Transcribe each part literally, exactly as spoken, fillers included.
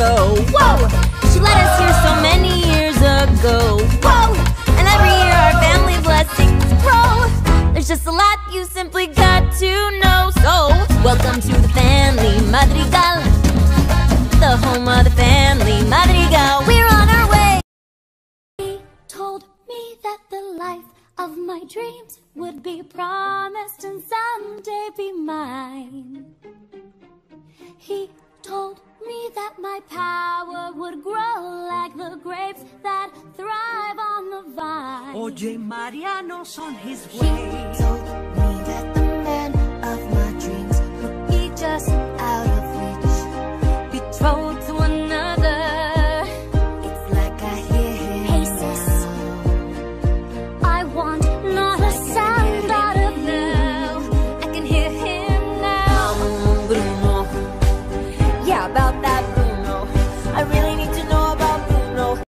show. Whoa! She let us here so many years ago. Whoa! And every year our family blessings grow. There's just a lot you simply got to know. So, welcome to the family Madrigal, the home of the family Madrigal. We're on our way. He told me that the life of my dreams would be promised and someday be mine. He told me that my power would grow like the grapes that thrive on the vine. Oye, Mariano's on his He way. told me that the man of my dreams would be just out of reach, betrothed to another. It's like I hear him. Hey sis, I want not a sound out of you. I can hear him now. Bruno, yeah, about that Bruno. I really need to know about Bruno.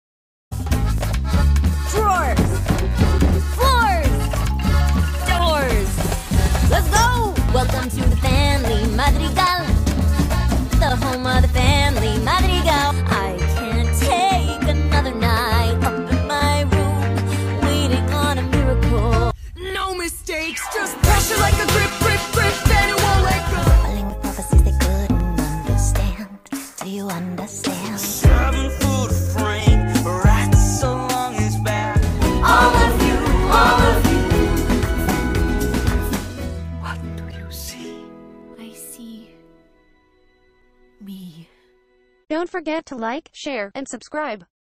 Drawers, floors, doors. Let's go! Welcome to the family Madrigal, the home of the family Madrigal. I can't take another night up in my room, waiting on a miracle. No mistakes, just pressure like a grip, grip, grip, and it won't let go. Falling with prophecies they couldn't understand. Do you understand? Seven foot frame, rats along his back. All of you, all of you. What do you see? I see me. Don't forget to like, share, and subscribe.